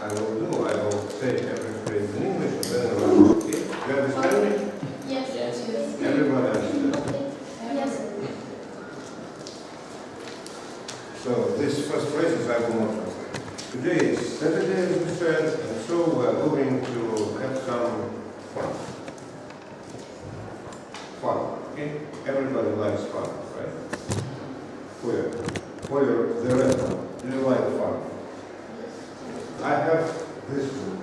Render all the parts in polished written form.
I will do, I will say every phrase in English and then in Russian. Okay? You understand me? Yes. Yes. Everybody understands? Yes. So this first phrases I will not translate. Today is Saturday, as we said, and so we are going to have some fun. Fun. Okay? Everybody likes fun, right? For the rest, do you like fun? I have this one.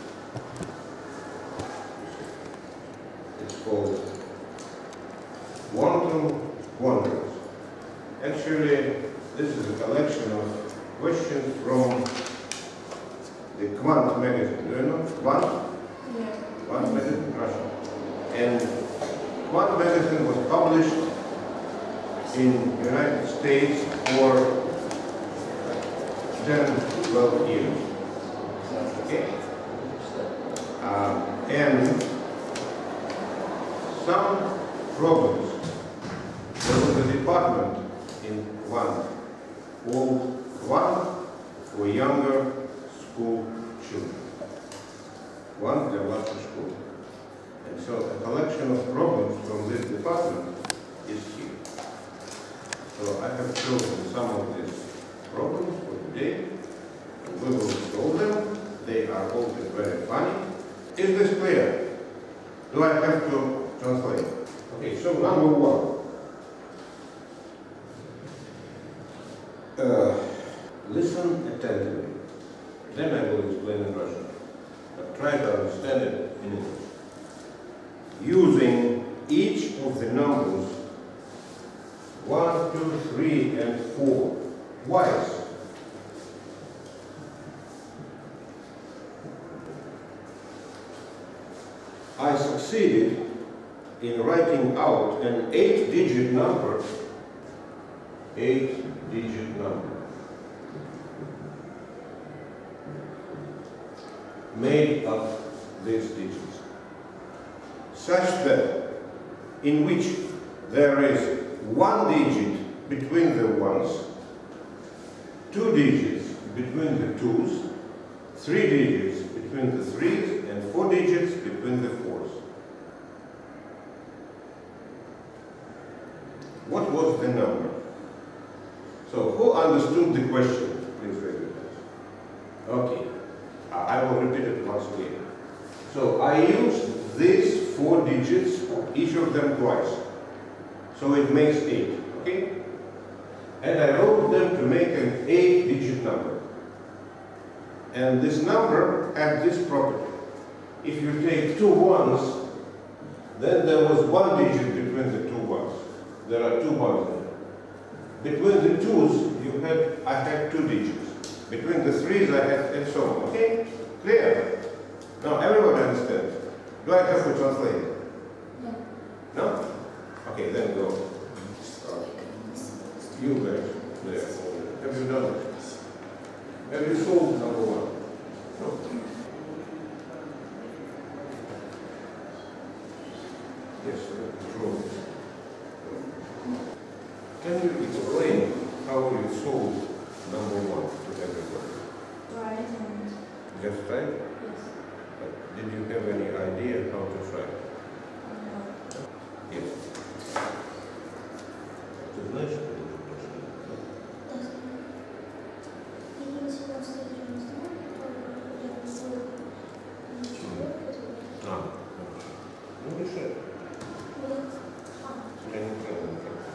It's called Quantum Wonders. Actually, this is a collection of questions from the Quant magazine. Do you know Quant? Yeah. Quant magazine, Russia. And Quant magazine was published in the United States for 10-12 years. Okay. And some problems. There was a department in Quant called Quant for Younger School Children. Quant для младшей школы. And so a collection of problems from this department is here. So I have chosen some of these problems for today. We will solve them. They are all very funny. Is this clear? Do I have to translate? Okay, so number one. Listen attentively. Then I will explain in Russian. But try to understand it in English. Using each of the numbers 1, 2, 3, and 4 twice. I succeeded in writing out an 8-digit number. 8-digit number. Made of these digits. Such that in which there is 1 digit between the ones, 2 digits between the twos, 3 digits between the threes, and 4 digits between the fours. What was the number? So, who understood the question? Please raise your hands. Okay. I will repeat it once again. So, I used these 4 digits, each of them twice. So it makes 8, okay? And I wrote them to make an 8-digit number. And this number had this property. If you take 2 ones, then there was 1 digit between the 2 ones. There are 2 ones there. Between the twos, I had 2 digits. Between the threes, I had, and so on, okay? Clear? Now, everyone understands. Do I have to translate? No. No? Okay, then go. You guys, there. Have you done it? Have you solved number 1? No? Yes, true. Can you explain how you solved number 1 to everybody? Right. Just right? Yes. But did you have any idea how to try? No. Yes. Ты знаешь, что это пошли? Ну решай. Я не понял.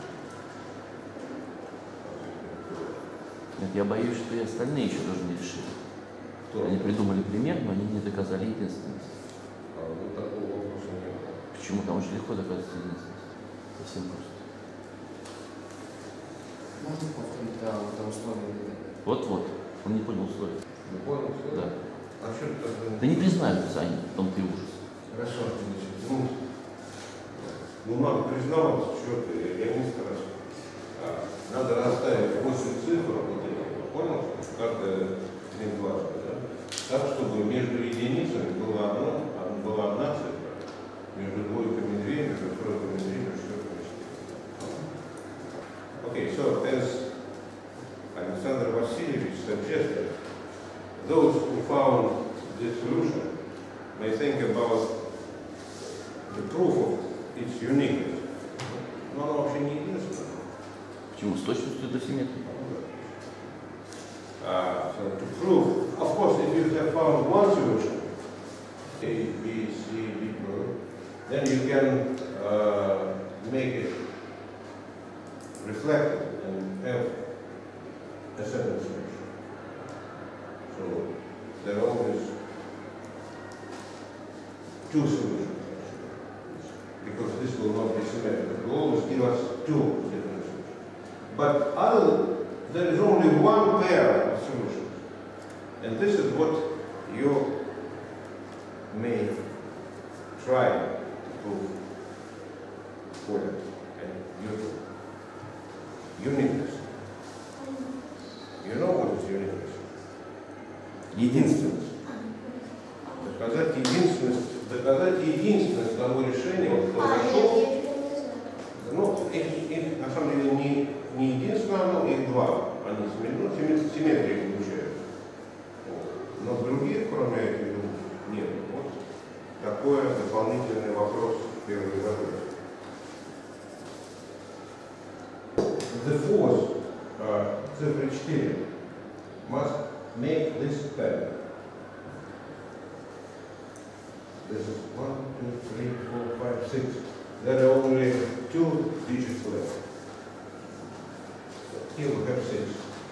Нет, я боюсь, что и остальные еще тоже не решили. Кто? Они придумали пример, но они не доказали единственность. Ну такого вопроса не было. Почему? Там очень легко доказать единственность. Совсем просто. Можно повторить это условие? Вот-вот. Он не понял условия. Не понял, что? Да. А что ты тогда? Да не признаются они, в том-то и ужас. Хорошо, ну надо признаваться, что ты, я не скажу. Надо расставить 8 цифр, вот этих, понял, что каждая дважды, да? Так, чтобы между единицами была одна цифра, между двойками 2, между тройками 3, между четверками 4. Okay, so as Alexander Vasilievich suggested, those who found this solution may think about the proof of its uniqueness. Но оно вообще не единственное. Почему? С точностью до симметрии. So to prove, of course, if you have found one solution, A, B, C, D, then you can make it reflected and have a second solution. So there are always two solutions, because this will not be symmetrical. It will always give us two different solutions. But there is only one pair of solutions. And this is what you may try to prove for it. And uniqueness. You know what is uniqueness? Единственность. Доказать единственность того решения, вот, кто нашел. Ну, их на самом деле не единственное, но их два. Они симметрию получают. Вот. Но других, кроме этих двух, нет. Вот такой дополнительный вопрос первой задачи. The force, цифра 4, must make this pattern. This is 1, 2, 3, 4, 5, 6. There are only 2 digits left. Here we have 6.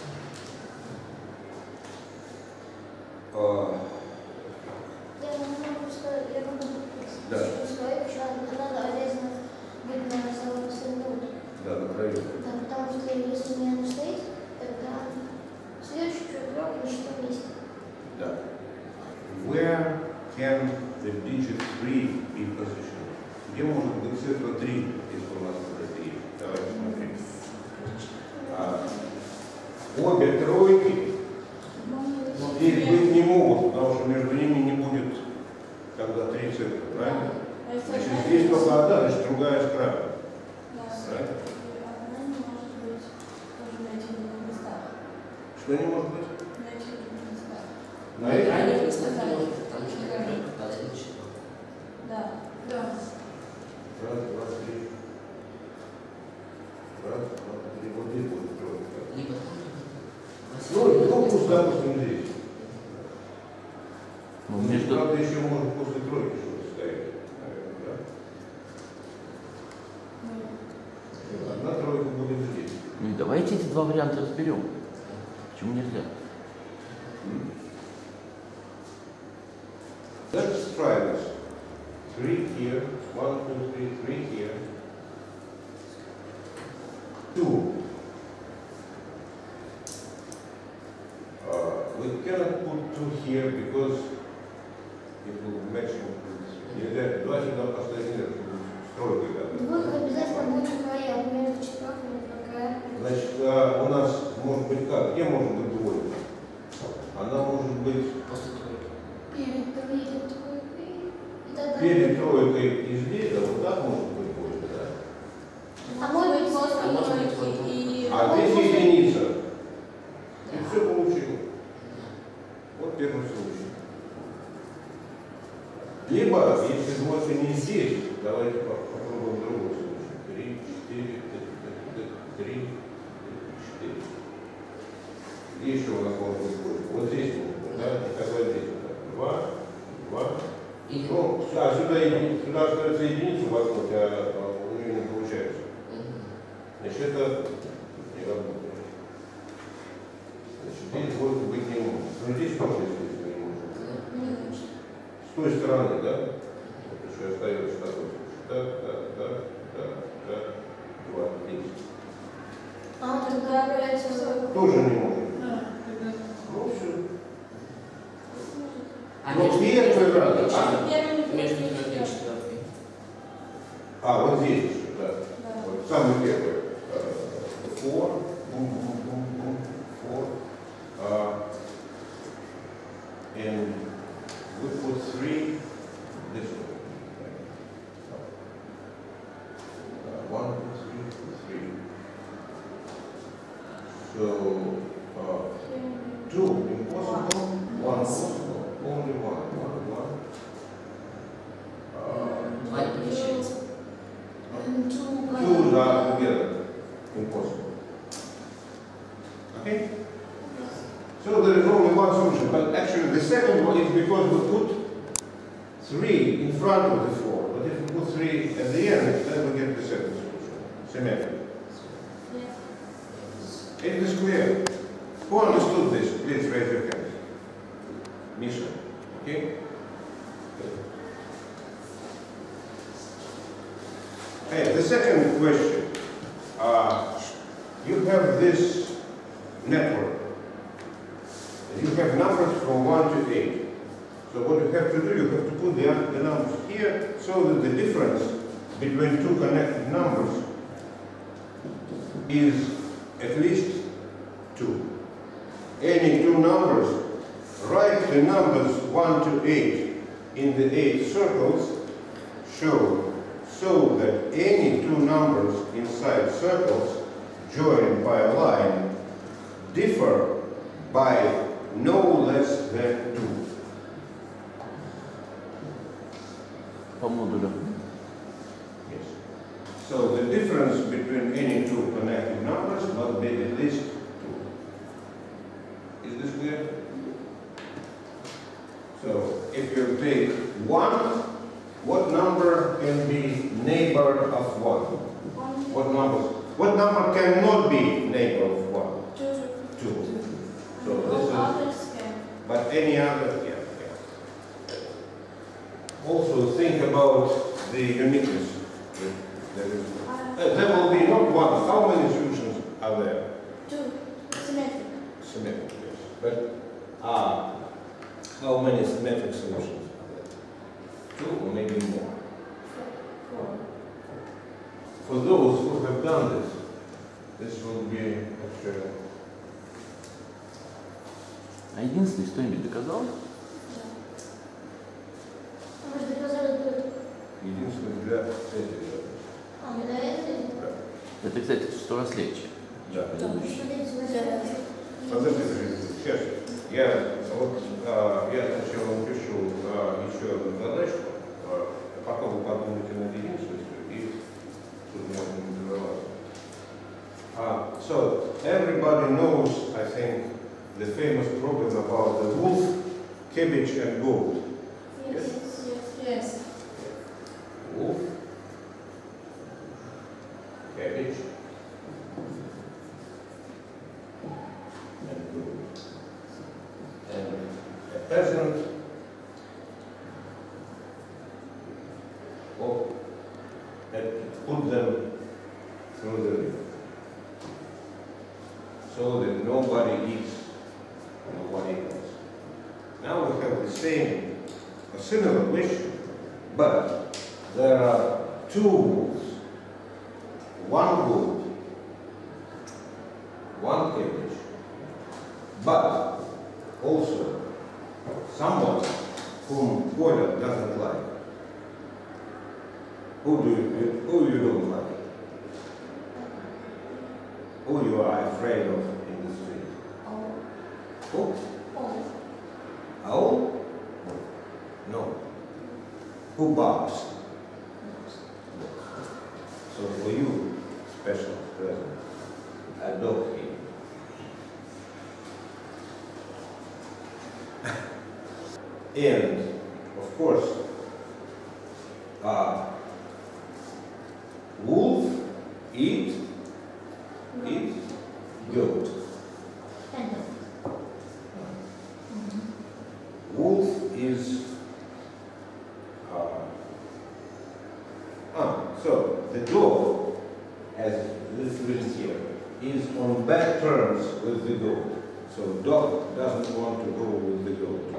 Я могу сказать, Да. что надо обязательно быть на самом минут. Да, на краю. Да, потому что если не оно стоит, тогда следующий крок на шестом месте. Да. Where can the digit 3 be positioned? Где может быть цифра 3, если у нас это 3? Давайте смотрим. Обе тройки здесь быть не могут, потому что между ними не будет тогда 3 цифры, правильно? Значит, здесь только одна, значит, другая справа. Правильно? Она не может быть тоже на этих двух местах. Что не может быть? На этих двух местах. На этих? Крайних местах. Да. Да. Раз, два, три. Раз, два, три. Вот здесь будет тройка. Ну, пусть, допустим, здесь. Ну, между... Правда, еще может после тройки что-то стоять, наверное, да? Одна тройка будет здесь. Ну и давайте эти два варианта разберем. Почему нельзя? Let's try this. 3 here, 1, 2, 3, 3 here. 2. We cannot put 2 here because it will match with. Нельзя два сюда поставить, нет, чтобы стройка. Двойка обязательно будет в краях, между четверками на краях. Значит, у нас может быть как? Где может быть двойка? Она может быть Перед тройкой. И тогда... перед тройкой и здесь, да, вот так может быть двойка, да? А может быть после тройки и... А здесь единица. И все получилось. Вот первый случай. Либо, если двойка не здесь, давайте попробуем другой случай. 3, 4, 3, 4. И еще у нас может быть двойка. Вот здесь может быть, да? И тогда здесь. 2, 2. Ну, сюда остается единица воткнуть, а у нее не получается. Значит, это не работает. Значит, здесь двойка быть не может. Но здесь тоже, естественно, не может. С той стороны, да? Вот еще остается такой. Так, 2, 3. А тогда опять... Тоже не может. Ну, все. Но первый раз. Между Вот здесь еще, да. Вот, самый первый. 4, бум, бум, бум, бум, 4. And we put 3 this way. 1, 2, 3, 3. So Two impossible, one possible, only one. Два і ще. Two are together, impossible. Okay? So there is only one solution, but actually the second one is because we put 3 in front of the 4. But if we put 3 at the end, then we get the second solution. Symmetric. It is clear. Who understood this? Please raise your hand. Misha. Okay? Hey, the second question. You have this network. You have numbers from 1 to 8. So what you have to do, you have to put the numbers here so that the difference between two connected numbers is at least 2. Any two numbers, write the numbers 1 to 8 in the 8 circles shown so that any two numbers inside circles joined by a line differ by no less than 2. По модулю. Yes. So the difference between any two connected numbers must be at least 2. Is this clear? So if you take 1, what number can be neighbor of 1? What number cannot be neighbor of 1? 2. So this is, but any other, yeah. Also think about the uniqueness. There will be not one. How many solutions are there? 2. Symmetric. Symmetric, yes. But how many symmetric solutions are there? 2 or maybe more. 4. For those who have done this will be actually. А единственный что-нибудь доказал? Мы же доказали только. Единственное для этих. Мы до этого? Это, кстати, в 100 раз легче. Да. Предыдущий. Подождите, сейчас. Я сначала напишу еще одну задачку, потом вы подумайте над единственностью и тут можно интегроваться. So everybody knows, I think, the famous problem about the wolf, cabbage, and goat. Yes. Wolf, cabbage, and goat. And a peasant had put them through the river so that nobody eats nobody else. Now we have a similar question, but there are 2 wolves, 1 goat, 1 cabbage, but also someone whom Koля doesn't like. Who you don't like? Who you are afraid of in the street? Who? Owl? No. Who barks? So for you, special present, a dog here. And, of course, wolf eat goat. Wolf is so the dog, as this written here, is on bad terms with the goat. So dog doesn't want to go with the goat.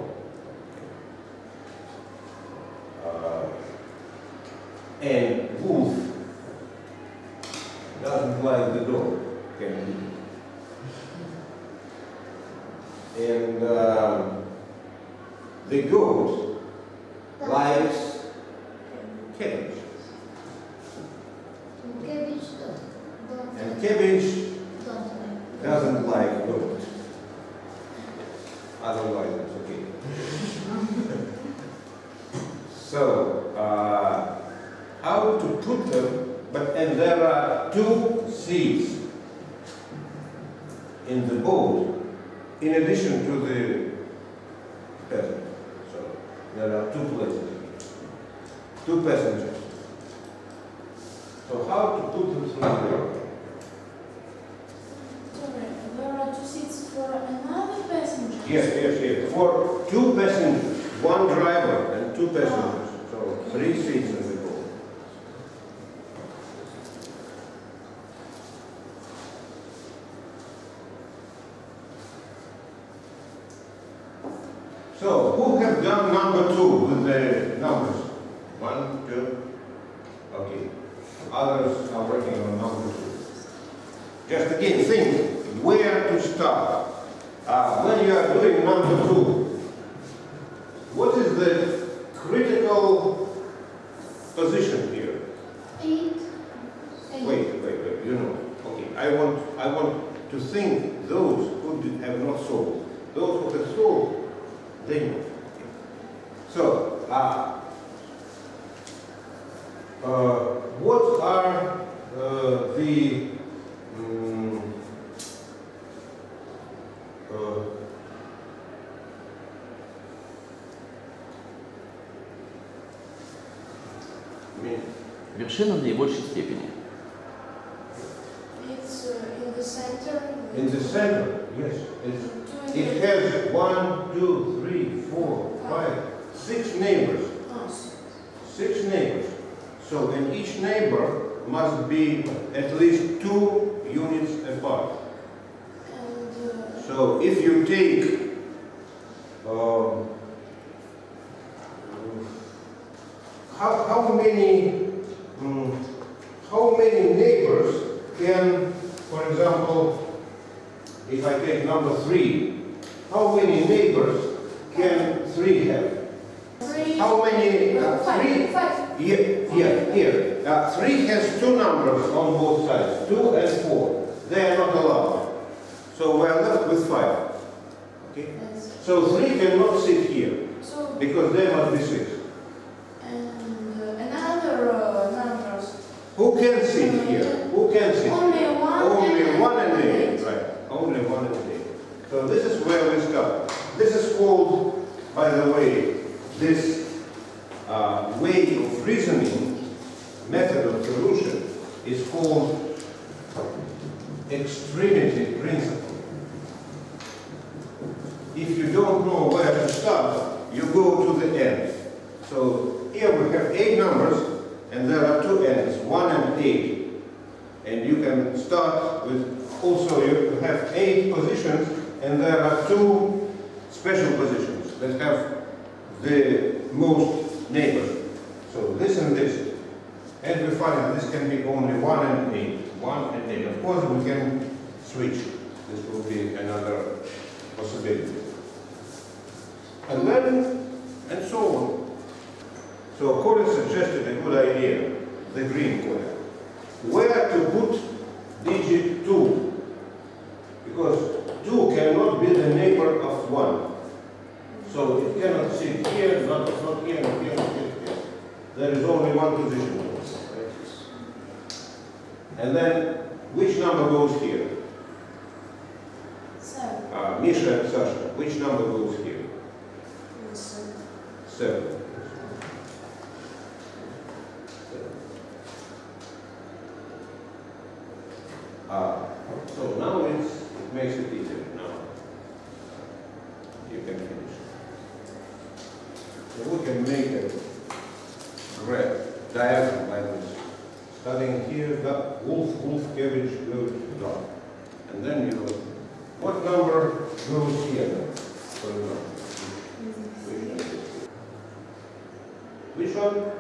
And wolf doesn't like the dog, can be. And the goat likes cabbage. And cabbage doesn't like goat. Otherwise, it's okay. So, how to put them, and there are 2 seats in the boat, in addition to the passenger. So, there are 2 places, 2 passengers. So, how to put them through there? Sorry, there are 2 seats for another passenger? Yes. For 2 passengers, 1 driver and 2 passengers. So 3 seats in the boat. So who have done number 2 with the numbers? 1, 2. Okay. Others are working on number 2. Just again, think where to start. When you are doing number 2, what is the critical position here? 8. Wait, you know. Okay, I want to think those who have not solved. Those who have solved, they know. Okay. So, what are the Вершина в наибольшей степени. It's in the center. in the center? Yes. It has 1, 2, 3, 4, 5, 6 neighbors. 6 neighbors. So, and each neighbor must be at least 2 units apart. And So, if you take how many neighbors can, for example, if I take number 3, how many neighbors can 3 have? 3. How many? 3? 5. Here. 3 has 2 numbers on both sides, 2 and 4. They are not allowed. So we are left with 5. Okay? Yes. So 3 cannot sit here So, because there must be 6. and another numbers. Who can sit here? Who can sit? Only 1 Only and 1 and 8. 8. Right. Only 1 and 8. So this is where we start. This is called, by the way, this way of reasoning, method of solution, is called extremity principle. If you don't know where to start, you go to the end. So here we have 8 numbers, and there are 2 ends, 1 and 8. And you can start with, also you have 8 positions, and there are 2 special positions that have the most neighbors. So this and this. And we find this can be only 1 and 8. 1 and 8. Of course we can switch. This will be another possibility. And then, and so on. So Colin suggested a good idea, the green color. Where to put digit 2? Because 2 cannot be the neighbor of 1. So it cannot sit here, not here, not here, not here. There is only 1 position. Right? And then, which number goes here? 7. Misha and Sasha, which number goes here? 7. So now it makes it easier. Now you can finish. So we can make a graph diagram like this. Starting here, wolf, cabbage, goat, dog. And then you know what number goes here, for example. Which one?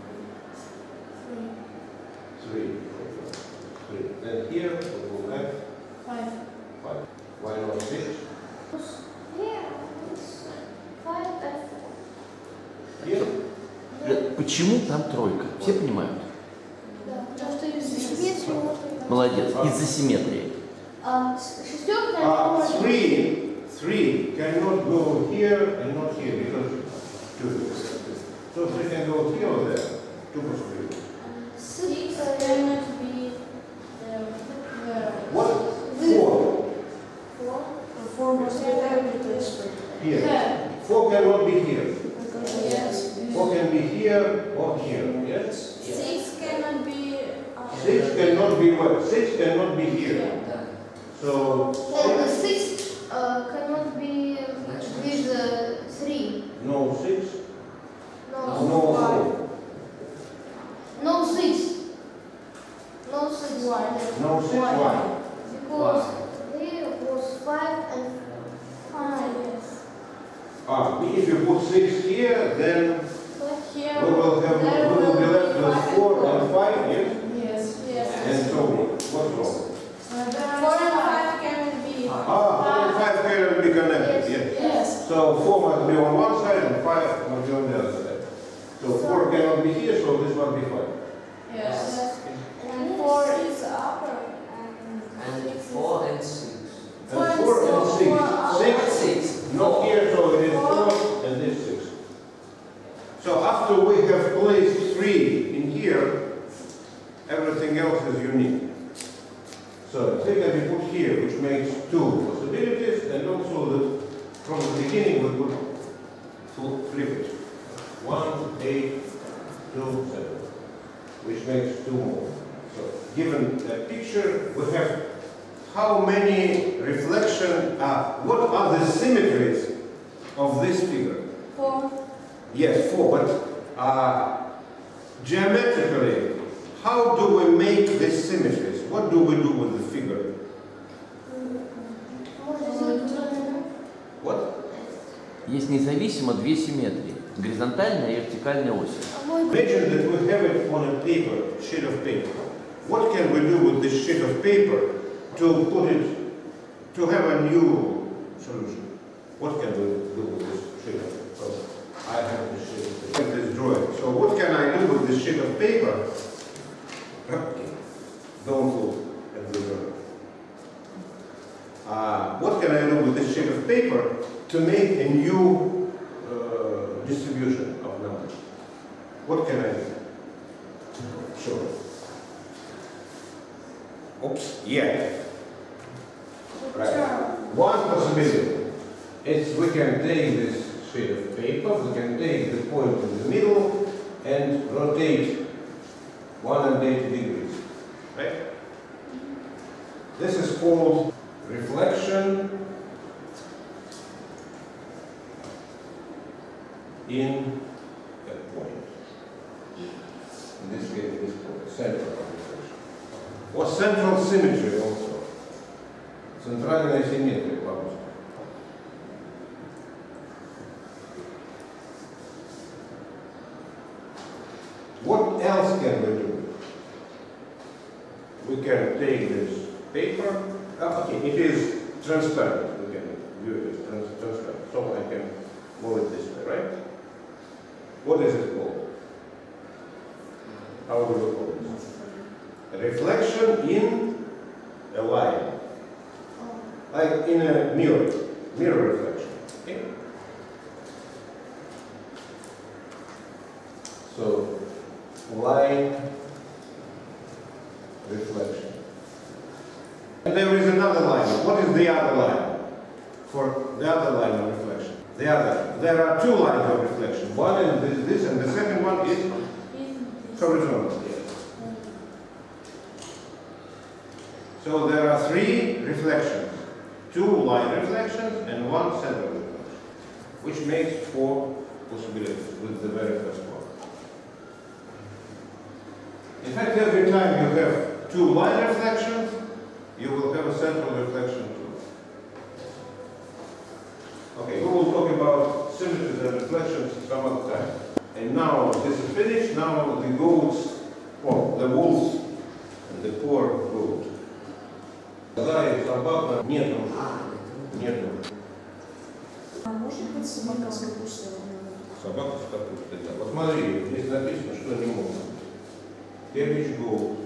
3. 3. Then here we will have 5. 5. Why not 6? Yeah, it's 5 and 4. Here? Почему там тройка? Все понимают? Да, потому что из-за симметрии можно... Молодец. Из-за симметрии. Шестерка, наверное, 3 3 cannot go here and not here because 2. So 3 can go here or there. 2 possibilities. 6 cannot be there. What? 4. 4 must be there. Here. There. 4 cannot be here. Yes. 4 can be here or here. Yes? 6 cannot be. 6 cannot be what? 6 cannot be here. So And the 6 cannot be with 3. no 6. No. No 4. No 6. No 6. Why? No 6. Why? Because there was 5 and 5. Yes. If you put 6 here, then But here. we will have there we will be left with 5 4 and 5. Yes. Yes. Yes. And so what's wrong? 4 and 5 cannot be. 4 and 5 cannot be connected. Yes. Yes. So 4 must be on one side and 5 must be on the other side. So 4 cannot be here, so this must be 5. Yes. And 4 is upper. And 4 and 6. And 4 and 6. 6 6. not here, so it is 4 and this 6. So after we have placed 3 in here, everything else is unique. So 3 can be put here, which makes 2 possibilities, and also from the beginning we put flip it. 1, 8, 2, 7, which makes 2 more. So given that picture, we have how many reflection, what are the symmetries of this figure? 4. Yes, 4, but geometrically, how do we make these symmetries? What do we do with the figure? What? Есть независимо две симметрии. Горизонтальная и вертикальная оси. Imagine that we have it on a paper, sheet of paper. What can we do with this sheet of paper to put it, to have a new solution? What can we do with this sheet of paper? I have this sheet of paper, this drawing. So what can I do with this sheet of paper? Okay. Don't look at the drawing. What can I do with this sheet of paper to make a new distribution of numbers? What can I do? Sure. Oops, yeah. Right. One possibility is we can take this sheet of paper, we can take the point in the middle and rotate 180 degrees. Right? This is called reflection in a point. In this case, this point, central reflection. Or central symmetry also. Центральная симметрия, по-русски. What else can we do? We can take this paper. Okay, it is transparent. We can view it as transparent. So I can move it this way, right? What is it called? How do we call this? A reflection in a line. Like in a mirror reflection. Okay? So, line reflection. And there is another line. What is the other line? For the other line of reflection. There are two lines of reflection. One is this and the second one is horizontal. So there are three reflections. Two line reflections and one central reflection, which makes four possibilities with the very first one. In fact, every time you have two line reflections, you will have a central reflection too. Okay, we will talk about symmetries and reflections some other time. And now this is finished. Now the goats, or the wolves and the poor goat. Да, и собака нету. Нету. А может быть собака с капустой? Собака с капустой, да. Вот смотри, здесь написано, что не можно. Cabbage, goat.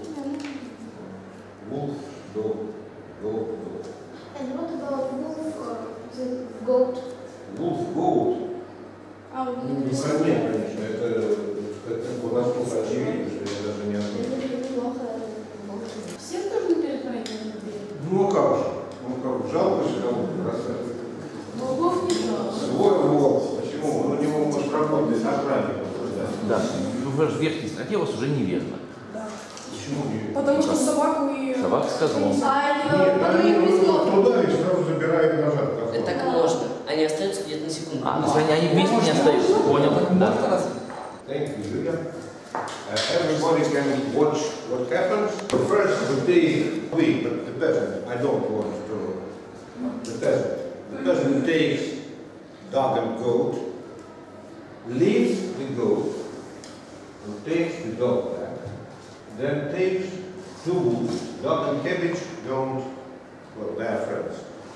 Wolf, dog, goat, dog. And what about wolf? The goat. Wolf, goat. А, вы не Ну, написали. конечно, конечно. Это у нас просто очевидно, что я даже не ответил. Неплохо. Всем должны переходить на неделю? Ну а как же? Ну как, жалко же кому-то бросать. Богов не жалко. Свой волк. Почему? Он у него может работать с охранником. Да. Ну, в верхней строке у вас уже неверно. Да. Почему не? Потому что собаку и... Собака с козлом. Нет, они туда и сразу забирают назад. Так можно. Они остаются где-то на секунду. А, то есть они вместе не остаются. Понял? Да. Thank you, Julia. Everybody can watch what happens. First, but the peasant, I don't want to. The peasant takes dog and goat, leaves the goat, and takes the dog back, then takes two wolves. Dog and cabbage don't, well, they are friends.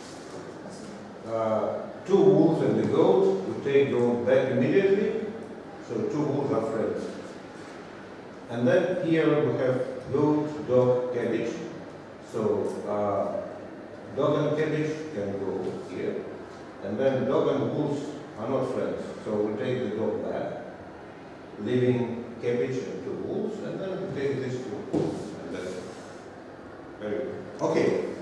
Two wolves and the goat, you take goat back immediately, so two wolves are friends. And then here we have goat, dog, cabbage. So dog and cabbage can go here. And then dog and wolves are not friends. So we take the dog back, leaving cabbage and two wolves, and then we take these two wolves. And then, very good. Okay.